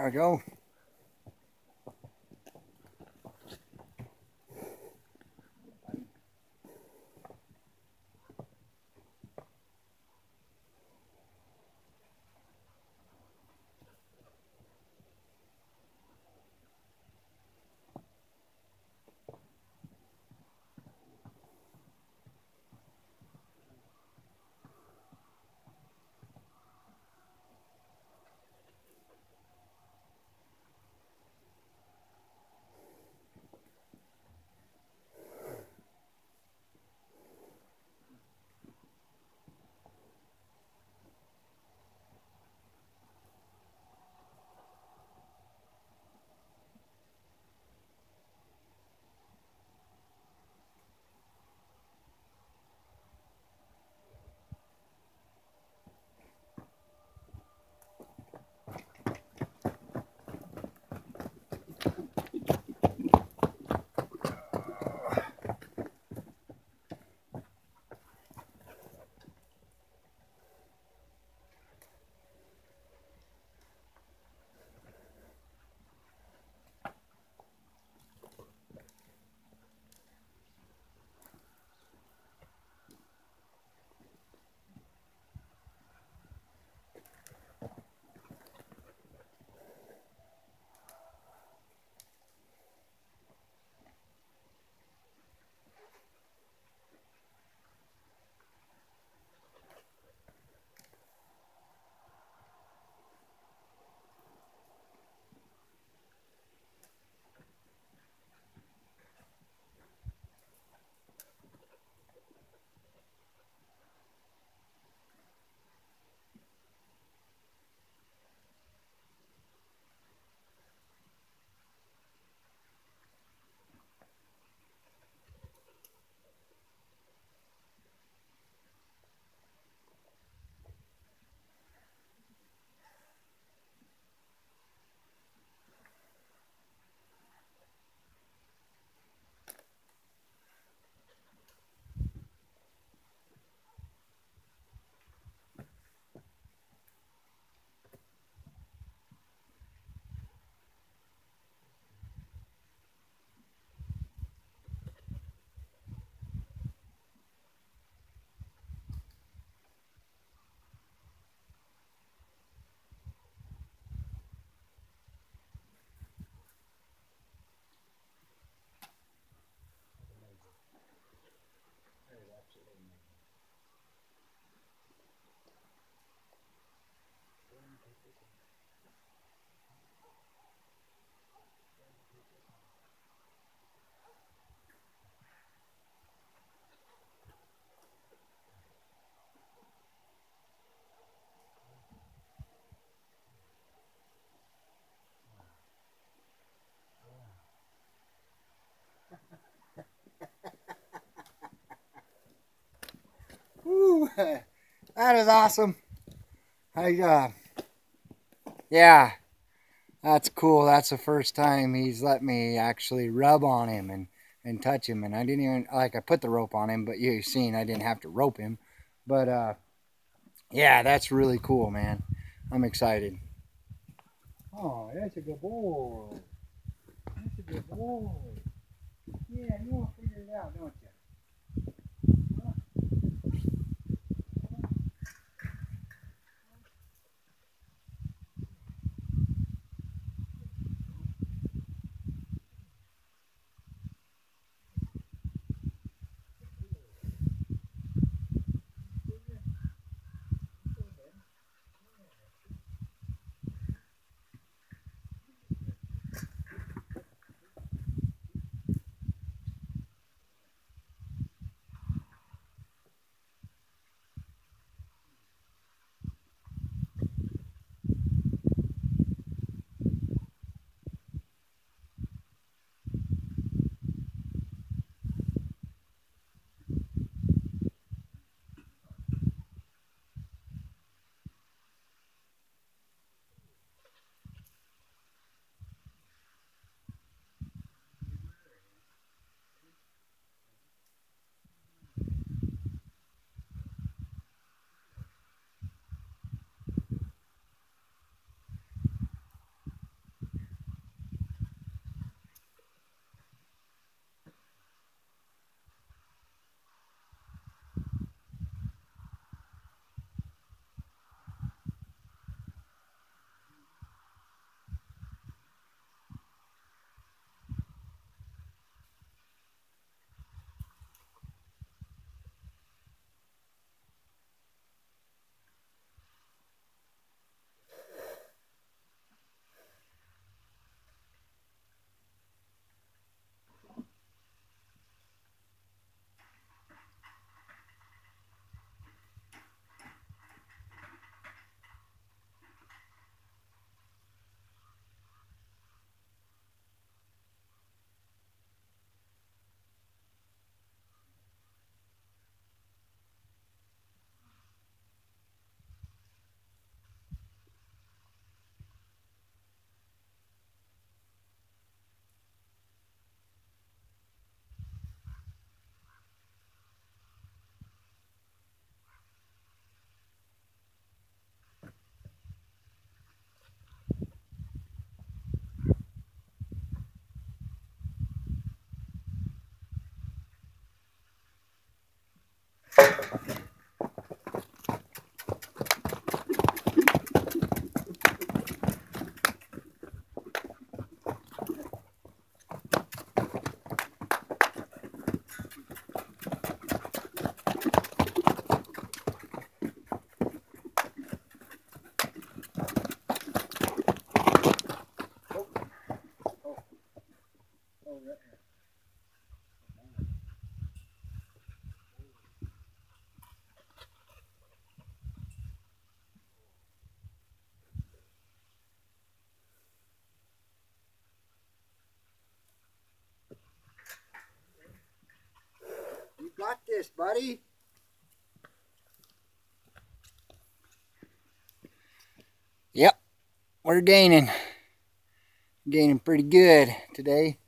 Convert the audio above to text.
we go. Woo, that is awesome. Yeah, that's cool. That's the first time he's let me actually rub on him and touch him. And I didn't even, like, I put the rope on him, but you've seen I didn't have to rope him. But, yeah, that's really cool, man. I'm excited. Oh, that's a good boy. That's a good boy. Yeah, you want to figure it out, don't you? You got this, buddy. Yep, we're gaining. Gaining pretty good today.